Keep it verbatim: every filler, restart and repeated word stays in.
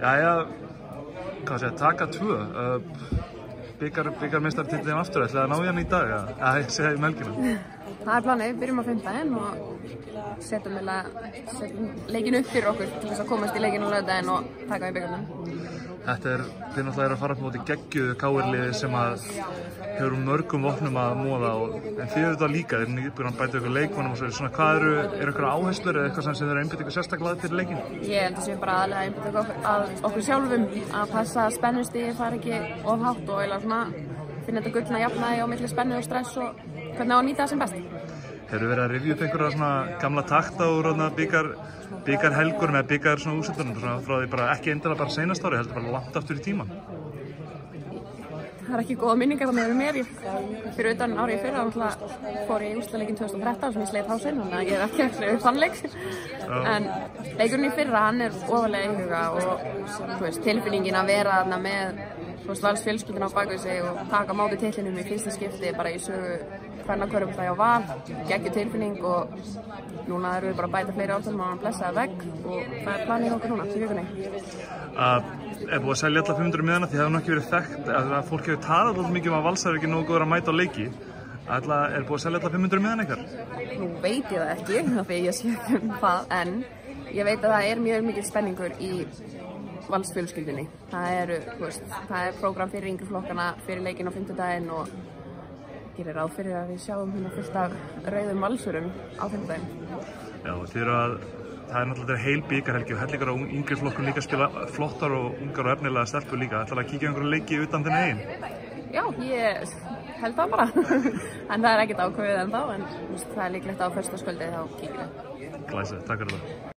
Jæja, hvað sé, taka tvö. Uh, byggar, byggarmeistaratitlinn aftur, ætlaði að ná í hann í dag, eða? Ja, ég segi í melkina. Það er planið, við byrjum á fimmtudaginn og setjum, setjum leikinn upp fyrir okkur til þess að komast í leikinn á laugardaginn og taka í byggarnum. Þetta er, þið náttúrulega er að fara upp á móti geggjuðu K R-liði sem að hefur mörgum vopnum að móða og, en þið eru þetta líka, þið erum nýbúin að bæta ykkur leikmönnum og svo, svona, hvað eru, eru ykkur áherslur eða eitthvað sem þið eru að einbytta ykkur sérstaklega fyrir leikinn? Ég held að séum bara aðlega að einbytta okkur að okkur sjálfum, að passa að spennustigið fari ekki of hátt og eiginlega svona finna þetta gullna jafnægi á milli spennu og stress og hvernig á að nýta það sem best. Hefur verið að rifja upp einhverja svona gamla takta úr byggar, byggar helgur með byggar svona úrslitunum frá því bara ekki endilega bara seinast ári, heldur bara langt aftur í tíman? Það er ekki góða minningar þannig að mér. Fyrir utan árið í fyrra náttúrulega fór ég í úrslitaleikinn tvö þúsund og þrettán sem ég sleit hásinn, þannig að ég er ekki eftir upp þann leik. En leikurinn í fyrra, hann er ofarlega í huga og þú veist, tilfinningin að vera þarna með þú veist, Vals fjölskylduna á bak við sig og taka á móti titlinum í fyrsta skipti bara í sögu kvennakörfubolta hjá Val, geggjuð tilfinning og núna erum við bara að bæta fleiri ártölum og hann blessaði vegg og það er planið okkur núna, í vikunni. Uh, er búið að selja alla fimm hundruð miðana því það hefur nokkið verið þekkt að fólk hefur talað alltaf mikið um að Vals er ekki nógu góður að mæta á leiki. Alla, er búið að selja alla fimm hundruð miðana ykkar? Nú veit ég það ekki, af því ég sé ekki um það, en ég veit að það er mjög mikið spenningur í Vals fjölskyldunni. Það eru, þú veist, það er prógram fyrir yngri flokkana fyrir leikinn á fimmtudaginn og gerir ráð fyrir að við sjáum hérna fullt af rauðum valsurum á fimmtudaginn. Já, þið eru að það er náttúrulega heil bikarhelgi og hellingar á yngri flokkum líka spila flottar og ungar og efnilega stelpur líka. Ætlarðu að kíkja einhverju leiki utan þinn eigin? Já, ég held það bara. En það er ekkert ákveðið ennþá, en það er líklegt á föstudagskvöldið þá kíkjum við. Glæsilegt, takk fyrir það.